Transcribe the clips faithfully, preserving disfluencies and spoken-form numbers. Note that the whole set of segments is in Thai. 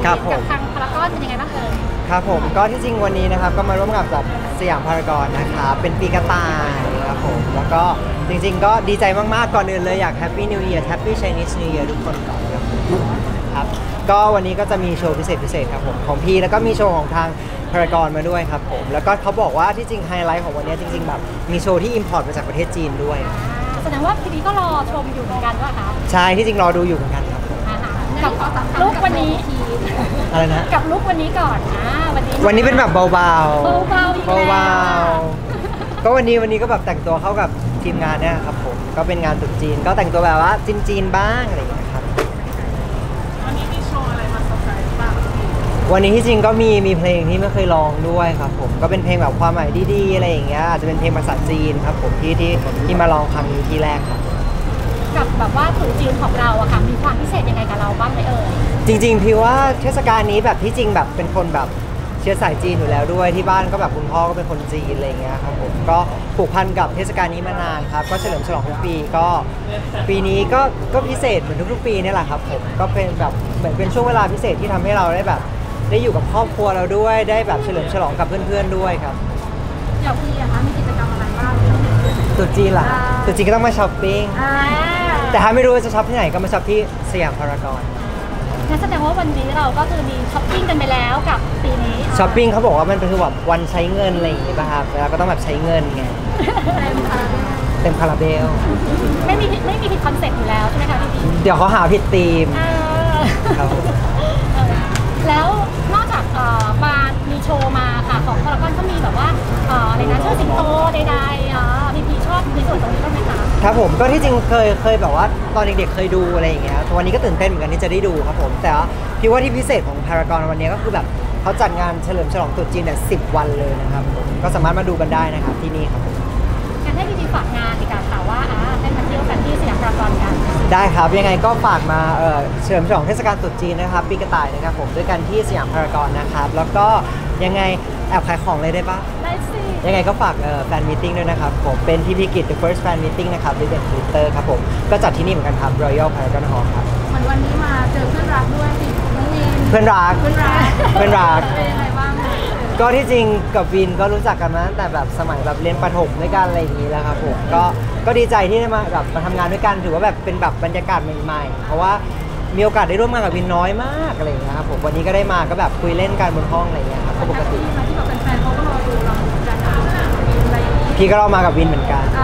ครับผมกับทางพารากอนเป็นยังไงบ้างเอ่ยครับผมก็ที่จริงวันนี้นะครับก็มาร่วมกับแบบสยามพารากอนนะครับเป็นปีกระต่ายครับผมแล้วก็จริงๆก็ดีใจมากๆก่อนอื่นเลยอยาก Happy New Year Happy Chinese New Year ทุกคนก่อนครับครับก็วันนี้ก็จะมีโชว์พิเศษพิเศษครับผมของพี่แล้วก็มีโชว์ของทางพารากอนมาด้วยครับผมแล้วก็เขาบอกว่าที่จริงไฮไลท์ของวันนี้จริงๆแบบมีโชว์ที่อิมพอร์ตมาจากประเทศจีนด้วยแสดงว่าพี่ดีก็รอชมอยู่เหมือนกันด้วยคะใช่ที่จริงรอดูอยู่เหมือนกันครับกับลุกวันนี้อะไรนะกับลุกวันนี้ก่อนนะวันนี้วันนี้เป็นแบบเบาๆเบาๆเบาๆก็วันนี้วันนี้ก็แบบแต่งตัวเข้ากับทีมงานเนี่ยครับผมก็เป็นงานตรุษจีนก็แต่งตัวแบบว่าจีนๆบ้างอะไรอย่างเงี้ยครับวันนี้มีโชว์อะไรมาเซอร์ไพรส์บ้างวันนี้ที่จริงก็มีมีเพลงที่ไม่เคยร้องด้วยครับผมก็เป็นเพลงแบบความหมายดีๆอะไรอย่างเงี้ยอาจจะเป็นเพลงภาษาจีนครับผมที่ที่ที่มาร้องครั้งนี้ที่แรกครับกับแบบว่าตรุษจีนของเราอะค่ะมีความพิเศษยังไงกับเราบ้างไหมเอ่ยจริงๆพี่ว่าเทศกาลนี้แบบที่จริงแบบเป็นคนแบบเชื้อสายจีนอยู่แล้วด้วยที่บ้านก็แบบคุณพ่อก็เป็นคนจีนอะไรเงี้ยครับผมก็ผูกพันกับเทศกาลนี้มานานครับก็เฉลิมฉลองทุกปีก็ปีนี้ก็ก็พิเศษเหมือนทุกๆปีนี่แหละครับผมก็เป็นแบบเหมือนเป็นช่วงเวลาพิเศษที่ทำให้เราได้แบบได้อยู่กับครอบครัวเราด้วยได้แบบเฉลิมฉลองกับเพื่อนๆด้วยครับเดี๋ยวพี่อะคะมีกิจกรรมอะไรบ้างตรุษจีนล่ะตรุษจีนก็ต้องมาช้อปปิ้งแต่ถ้าไม่รู้ว่าจะช้อปที่ไหนก็มาช้อปที่สยามพารากอนงั้นแสดงว่าวันนี้เราก็คือมีช้อปปิ้งกันไปแล้วกับปีนี้ช้อปปิ้งเขาบอกว่ามันเป็นคือแบบวันใช้เงินอะไรอย่างงี้ป่ะครับแล้วก็ต้องแบบใช้เงินไงเต็มคาราเบลไม่มีไม่มีผิดคอนเซ็ปต์อยู่แล้วใช่ไหมคะพี่พี่เดี๋ยวเขาหาผิดธีมครับแล้วนอกจากมามีโชว์มาค่ะของพารากอนก็มีแบบว่าอะไรนะเชิดสิงโตใดๆพี่พี่ชอบในส่วนตรงนี้บ้างไหมคะครับผมก็ที่จริงเคยเคยแบบว่าตอนเด็กๆเคยดูอะไรอย่างเงี้ยวันนี้ก็ตื่นเต้นเหมือนกันที่จะได้ดูครับผมแต่ว่าพี่ว่าที่พิเศษของพารากอนวันนี้ก็คือแบบเขาจัดงานเฉลิมฉลองตรุษจีนเนี่ยสิบวันเลยนะครับผมก็สามารถมาดูกันได้นะครับที่นี่ครับงั้นให้พี่ดีฝากงานดีกว่าค่ะว่าอ่าให้มาเที่ยวกันที่สยามพารากอนกันได้ครับยังไงก็ฝากมาเอ่อเฉลิมฉลองเทศกาลตรุษจีนนะครับปีกระต่ายนะครับผมด้วยกันที่สยามพารากอนนะครับแล้วก็ยังไงแอบขายของเลยได้ปะได้สิยังไงก็ฝากแฟนมีตติ้งด้วยนะครับผมเป็นที่พิกิจ The First Fan Meeting นะครับที่เป็นทวิตเตอร์ครับผมก็จัดที่นี่เหมือนกันครับ Royal Paragon Hall ครับเหมือนวันนี้มาเจอเพื่อนรักด้วยสิน้องวินเพื่อนรักเพื่อนรักเพื่อนรักเป็นยังไงบ้างก็ที่จริงกับวินก็รู้จักกันมาตั้งแต่แบบสมัยแบบเรียนประถมด้วยกันอะไรอย่างนี้แล้วครับผมก็ก็ดีใจที่ได้มาแบบมาทำงานด้วยกันถือว่าแบบเป็นแบบบรรยากาศใหม่ๆเพราะว่ามีโอกาสได้ร่วมงานกับวินน้อยมากอะไรอย่างเงี้ยครับผมวันนี้ก็ได้มาก็แบบคุยเล่นกันบนห้องอะไรอย่างเงี้ยครับปกติที่แบบแฟนๆเขาก็รอดูเราจะหาอะไรอย่างนี้พี่ก็เรามากับวินเหมือนกัน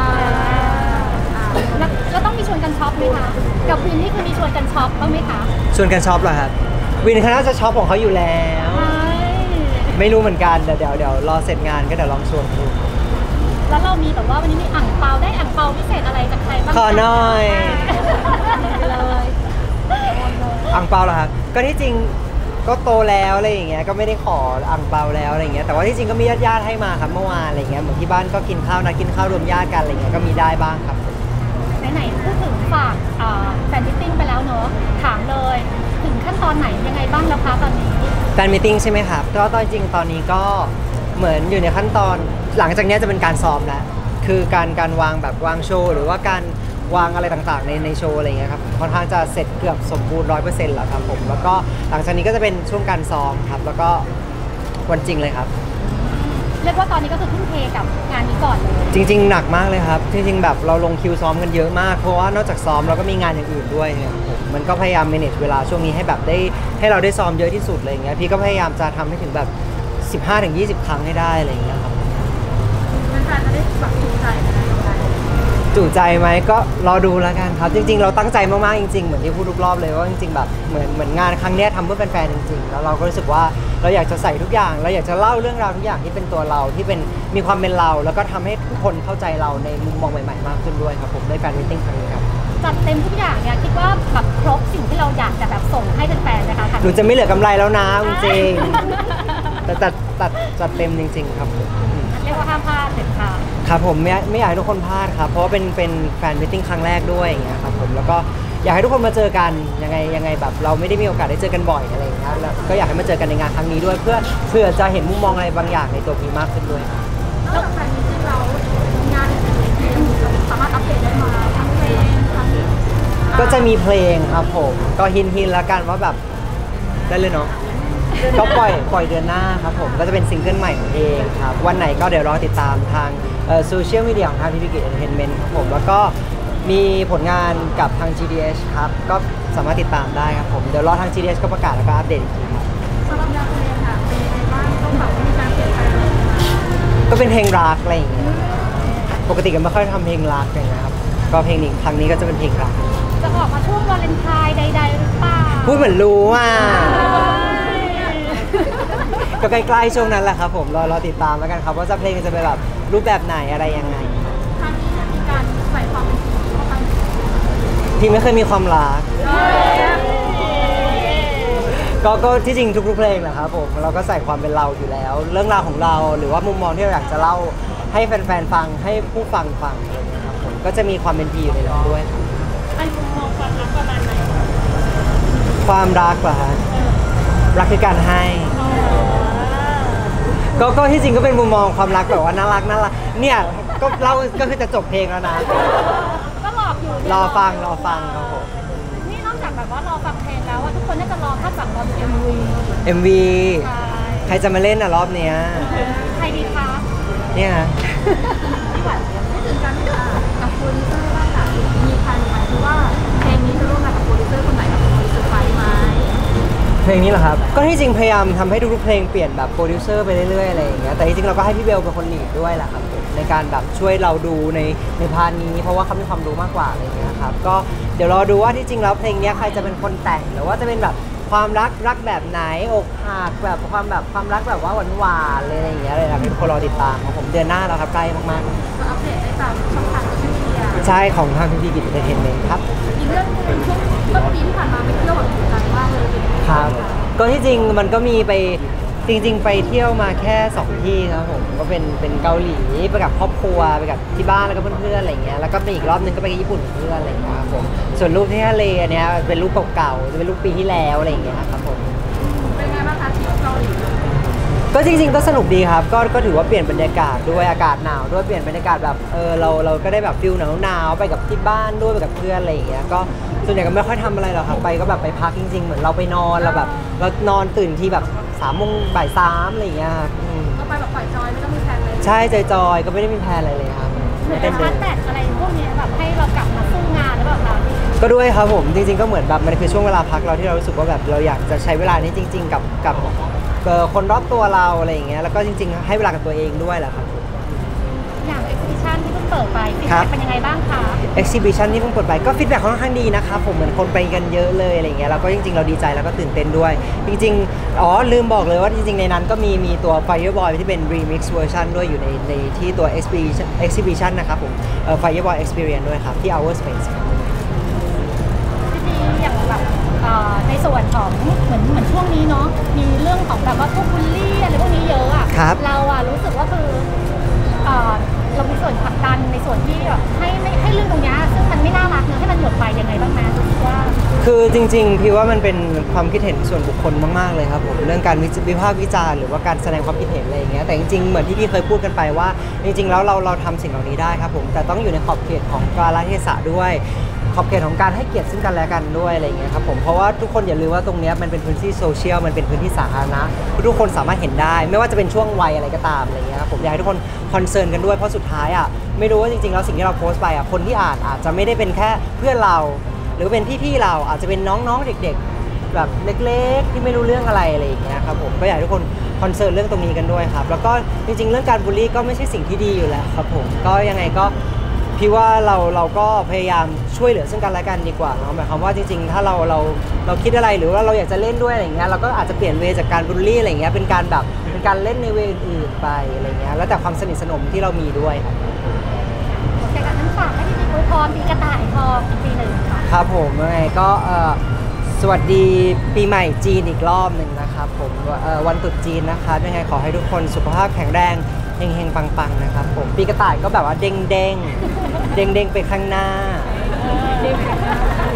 แล้วต้องมีชวนกันช็อปไหมคะกับวินนี่คือมีชวนกันช็อปบ้างไหมคะชวนกันช็อปเหรอครับวินเขาน่าจะช็อปของเขาอยู่แล้วไม่รู้เหมือนกันเดี๋ยวเดี๋ยวเดี๋ยวรอเสร็จงานก็เดี๋ยวลองชวนดูแล้วเรามีแบบว่าวันนี้มีอ่างเปาได้อ่างเปาพิเศษอะไรจากใครบ้างขอหน่อยเลยอ่างเปาเหรอครับก็ที่จริงก็โตแล้วอะไรอย่างเงี้ยก็ไม่ได้ขออ่างเปาแล้วอะไรอย่างเงี้ยแต่ว่าที่จริงก็มีญาติๆให้มาครับเมื่อวานอะไรอย่างเงี้ยเหมือนที่บ้านก็กินข้าวนัดกินข้าวรวมญาติกันอะไรอย่างเงี้ยก็มีได้บ้างครับไหนๆพูดถึงฝากแฟนมิทติ้งไปแล้วเนอะถามเลยถึงขั้นตอนไหนยังไงบ้างแล้วคะตอนนี้แฟนมิทติ้งใช่ไหมครับก็ตอนจริงตอนนี้ก็เหมือนอยู่ในขั้นตอนหลังจากนี้จะเป็นการซ้อมแล้วคือการการวางแบบวางโชว์หรือว่าการวางอะไรต่างๆในในโชว์อะไรเงี้ยครับค่อนข้างจะเสร็จเกือบสมบูรณ์ร้อยเปอร์เซ็นต์แล้วครับผมแล้วก็หลังจากนี้ก็จะเป็นช่วงการซ้อมครับแล้วก็วันจริงเลยครับเรียกว่าตอนนี้ก็คือทุ่มเทกับงานนี้ก่อนเลยจริงๆหนักมากเลยครับจริงๆแบบเราลงคิวซ้อมกันเยอะมากเพราะว่านอกจากซ้อมเราก็มีงานอย่างอื่นด้วยเนี่ยมันก็พยายาม manage เวลาช่วงนี้ให้แบบได้ให้เราได้ซ้อมเยอะที่สุดอะไรเงี้ยพี่ก็พยายามจะทำให้ถึงแบบ สิบห้าถึงยี่สิบ ครั้งให้ได้อะไรเงี้ยครับแฟนๆจะได้แบบจุใจไหมจุใจไหมก็รอดูแล้วกันครับจริงๆเราตั้งใจมากๆจริงๆเหมือนที่พูดทุกรอบเลยว่าจริงๆแบบเหมือนเหมือนงานครั้งนี้ทำเพื่อแฟนๆจริงๆแล้วเราก็รู้สึกว่าเราอยากจะใส่ทุกอย่างเราอยากจะเล่าเรื่องราวทุกอย่างที่เป็นตัวเราที่เป็นมีความเป็นเราแล้วก็ทำให้ทุกคนเข้าใจเราในมุมมองใหม่ๆมากขึ้นด้วยครับผมด้วยการมิทติ้งครั้งนี้ครับจัดเต็มทุกอย่างเนี่ยคิดว่าแบบครบสิ่งที่เราอยากจะแบบส่งให้แฟนๆนะคะหนูจะไม่เหลือกำไรแล้วนะจริงๆแต่จัดจัดจัดเต็มจริงๆครับเรียกว่าห้ามพลาดเด็ดขาดครับผมไม่ไม่อยากให้ทุกคนพลาดครับเพราะว่าเป็นเป็นแฟนมิทติ้งครั้งแรกด้วยอย่างเงี้ยครับผมแล้วก็อยากให้ทุกคนมาเจอกันยังไงยังไงแบบเราไม่ได้มีโอกาสได้เจอกันบ่อยอะไรอย่างเงี้ยแล้วก็อยากให้มาเจอกันในงานครั้งนี้ด้วยเพื่อเพื่อจะเห็นมุมมองอะไรบางอย่างในตัวพีมากขึ้นด้วยแล้วแฟนมิทติ้งเรางานสามารถอัปเดตได้มาทั้งเพลงทั้งก็จะมีเพลงครับผมก็ฮินฮินแล้วกันว่าแบบได้เลยเนาะก็ปล่อยปล่อยเดือนหน้าครับผมก็จะเป็นซิงเกิลใหม่ของเองครับวันไหนก็เดี๋ยวรอติดตามทางโซเชียลมีเดียของทางพีพีกิจเอนเตอร์เทนเมนต์ครับผมแล้วก็มีผลงานกับทาง จี ดี เอช ครับก็สามารถติดตามได้ครับผมเดี๋ยวรอทาง จี ดี เอช ก็ประกาศแล้วก็อัปเดตอีกทีครับสำหรับงานเพลงค่ะเป็นยังไงบ้างต้องแบบมีการเปลี่ยนแปลงอะไรไหมก็เป็นเพลงรักอะไรอย่างเงี้ยปกติก็ไม่ค่อยทำเพลงรักอย่างเงี้ยครับก็เพลงนี้ครั้งนี้ก็จะเป็นเพลงรักจะออกมาช่วงวาเลนไทน์ใดๆหรือเปล่าพูดเหมือนรู้อ่ะก็ใกล้ๆช่วงนั้นแหละครับผมรอรอติดตามแล้วกันครับว่าจะเพลงจะเป็นแบบรูปแบบไหนอะไรยังไงครั้งนี้มีการใส่ความเป็นจริงเข้าไปพี่ไม่เคยมีความรักก็ก็ที่จริงทุกๆเพลงแหละครับผมเราก็ใส่ความเป็นเราอยู่แล้ว เรื่องราวของเราหรือว่ามุมมองที่เราอยากจะเล่าให้แฟนๆฟังให้ผู้ฟังฟังอะไรอย่างเงี้ยครับผมก็จะมีความเป็นพีอยู่ในนั้นด้วยครับไอ้มุมมองความรักประมาณไหนความรักเหรอฮะรักคือการให้ก็ก็ที่จริงก็เป็นมุมมองความรักแบบว่าน่ารักน่ารักเนี่ยก็เล่าก็คือจะจบเพลงแล้วนะก็หลอกอยู่เนี่ยรอฟังรอฟังครับผมนี่นอกจากแบบว่ารอฟังเพลงแล้วว่าทุกคนน่าจะรอคาดหวังรอดู เอ็ม วีเอ็ม วีใช่ใครจะมาเล่นอ่ะรอบเนี้ยใครดีคะเนี่ยฮะที่แบบไม่ถึงกันค่ะกับโปรดิวเซอร์บ้างค่ะมีใครไหมคือว่าเพลงนี้จะร่วมงานกับโปรดิวเซอร์คนไหนกับโปรดิวเซอร์ไฟไหมเพลงนี้เหรอครับก็ที่จริงพยายามทำให้ทุกๆเพลงเปลี่ยนแบบโปรดิวเซอร์ไปเรื่อยๆอะไรอย่างเงี้ยแต่จริงๆเราก็ให้พี่เบลเป็นคนลีดด้วยแหละครับผมในการแบบช่วยเราดูในในพาร์ทนี้เพราะว่าเขามีความรู้มากกว่าอะไรอย่างเงี้ยครับก็เดี๋ยวรอดูว่าที่จริงแล้วเพลงนี้ใครจะเป็นคนแต่งหรือว่าจะเป็นแบบความรักรักแบบไหนอกหักแบบความแบบความรักแบบว่าหวานๆเลยอะไรอย่างเงี้ยเลยนะให้ทุกคนรอติดตามของผมเดือนหน้าแล้วครับใกล้มากก็อัปเดตได้ตามช่องทางโซเชียลมีเดียๆใช่ของทางพีพีกิจเอนเตอร์เทนเมนต์ครับอีกเรื่องหนึงช่วงต้นปีที่ผ่านมาไปเที่ยวแบบถูกใจมากเลยเป็นยังไงครับบ้างะก็ที่จริงมันก็มีไปจริง ๆ ไปเที่ยวมาแค่สองที่ครับผมก็เป็นเป็นเกาหลีไปกับครอบครัวไปกับที่บ้านแล้วก็เพื่อนๆอะไรอย่างเงี้ยแล้วก็มีอีกรอบนึงก็ไปญี่ปุ่นกับเพื่อนอะไรอย่างเงี้ยครับผมส่วนรูปที่ทะเลอันเนี้ยเป็นรูปเก่าๆจะเป็นรูปปีที่แล้วอะไรอย่างเงี้ยครับผมเป็นไงบ้างคะทริปเกาหลีก็จริงๆก็สนุกดีครับก็ก็ถือว่าเปลี่ยนบรรยากาศด้วยอากาศหนาวด้วยเปลี่ยนบรรยากาศแบบเออเราเราก็ได้แบบฟิลหนาวๆไปกับที่บ้านด้วยไปกับเพื่อนอะไรอย่างเงี้ยก็ส่วนใหญ่ก็ไม่ค่อยทำอะไรหรอกครับไปก็แบบไปพักจริงๆเหมือนเราไปนอนเราแบบเรานอนตื่นที่แบบสามโมงบ่ายสามอะไรอย่างเงี้ยครับอืมก็ไปแบบปล่อยจอยไม่ต้องมีแพลนเลยใช่จอยๆก็ไม่ได้มีแพลนอะไรเลยครับเหมือนเต้จะนชาร์จแบตอะไรพวกนี้แบบให้เรากลับมาสู้งานหรือเปล่าคะๆก็ด้วยครับผมจริงๆก็เหมือนแบบมันคือช่วงเวลาพักเราที่เรารู้สึกว่าแบบเราอยากจะใช้เวลานี้จริง ๆ กับกับเอ่อคนรอบตัวเราอะไรอย่างเงี้ยแล้วก็จริงๆให้เวลากับตัวเองด้วยแหละครับอย่างเอ็กซิบิชันที่เพิ่งเปิดไปฟีดครัแบ็บกเป็นยังไงบ้างคะ exhibition ที่เพิ่งเปิดไปก็ฟีดแบ็กค่อนข้างดีนะครับผมเหมือนคนไปกันเยอะเลยอะไรเงี้ยแล้วก็จริงๆเราดีใจแล้วก็ตื่นเต้นด้วย จริงๆอ๋อลืมบอกเลยว่าจริงๆในนั้นก็มีมีตัว Fireboy ที่เป็น remix version ด้วยอยู่ในในที่ตัว exhibition exhibition นะครับผมเอ่อ Fireboy experience ด้วยครับที่ Our Space ครับที่จริงอย่างแบบเอ่อในส่วนของเหมือนเหมือนช่วงนี้เนาะมีเรื่องของแบบว่าพวกบูลลี่อะไรพวกนี้เยอะอ่ะครับเราอ่ะรู้สึกว่าคือเอ่อเรามีส่วนผลักดันในส่วนที่แบบให้ไม่ให้เรื่องตรงเนี้ยซึ่งมันไม่น่ารักเนอะให้มันหมดไปยังไงบ้างนะรู้สึกว่าคือจริงๆพี่ว่ามันเป็นความคิดเห็นส่วนบุคคลมากๆเลยครับผมเรื่องการวิจวิพากษ์วิจารณ์หรือว่าการแสดงความคิดเห็นอะไรอย่างเงี้ยแต่จริงๆเหมือนที่พี่เคยพูดกันไปว่าจริงๆแล้วเราเราทำสิ่งเหล่านี้ได้ครับผมแต่ต้องอยู่ในขอบเขตของกาลเทศะด้วยขอบเขตของการให้เกียรติซึ่งกันและกันด้วยอะไรอย่างเงี้ยครับผมเพราะว่าทุกคนอย่าลืมว่าตรงเนี้ยมันเป็นพื้นที่โซเชียลมันเป็นพื้นที่สาธารณะทุกคนสามารถเห็นได้ ไม่ว่าจะเป็นช่วงวัยอะไรก็ตามอะไรอย่างเงี้ยครับผมอยากให้ทุกคนคอนเซิร์นกันด้วยเพราะสุดท้ายอ่ะไม่รู้ว่าจริงๆแล้วสิ่งที่เราโพสต์ไปอ่ะคนที่อ่านอาจจะไม่ได้เป็นแค่เพื่อนเรา หรือเป็นพี่ๆเราอาจจะเป็นน้องๆเด็กๆแบบเล็กๆที่ไม่รู้เรื่องอะไรอะไรอย่างเงี้ยครับผมก็อยากให้ทุกคนคอนเซิร์นเรื่องตรงนี้กันด้วยครับแล้วก็จริงๆเรื่องการบูลลี่ก็ไม่ใช่สิ่งที่ดีอยู่แล้วครับผมก็ยังไงก็พี่ว่าเราเราก็พยายามช่วยเหลือซึ่งกันและกันดีกว่าเนาะหมายความว่าจริงๆถ้าเราเราเราคิดอะไรหรือว่าเราอยากจะเล่นด้วยอะไรอย่างเงี้ยเราก็อาจจะเปลี่ยนเวจากการบูลลี่อะไรอย่างเงี้ยเป็นการแบบเป็นการเล่นในเวอื่นๆไปอะไรเงี้ยแล้วแต่ความสนิทสนมที่เรามีด้วยครับโอเคกันทั้งฝากให้พี่ๆอวยพรปีกระต่ายทองอีกปีหนึ่งค่ะครับผมยังไงก็เอ่อสวัสดีปีใหม่จีนอีกรอบหนึ่งนะครับผมเอ่อวันตรุษจีนนะครับยังไงขอให้ทุกคนสุขภาพแข็งแรงเฮงๆปังๆนะครับผมปีกระต่ายก็แบบว่าเด้งๆเด้งๆไปข้างหน้า